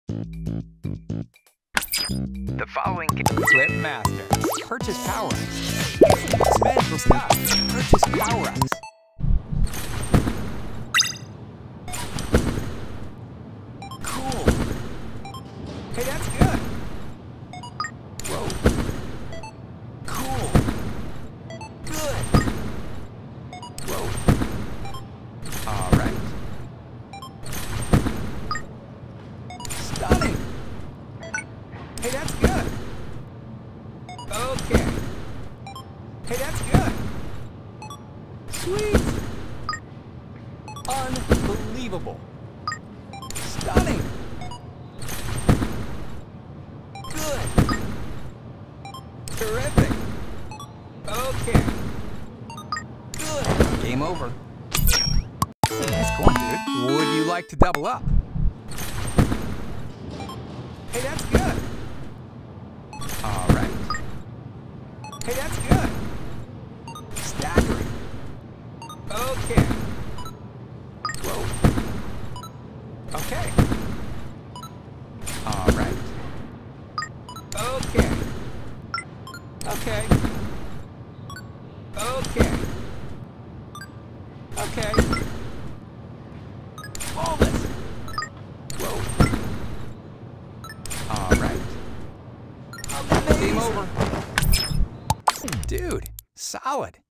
The following Flip Master. Purchase power-ups. Spend for stuff. Purchase power-ups. Cool. Hey, that's good. Whoa. Cool. Good. Whoa. All right. Stunning. Hey, that's good. Okay. Hey, that's good. Sweet. Unbelievable. Stunning. Good. Terrific. Okay. Good. Game over. Nice coin, dude. Would you like to double up? Hey, that's good. All right. Hey, that's good. Staggering. Okay. Whoa. Okay. All right. Okay. Okay. Okay. Okay. Flawless. Whoa. All right. Game over. Dude, solid.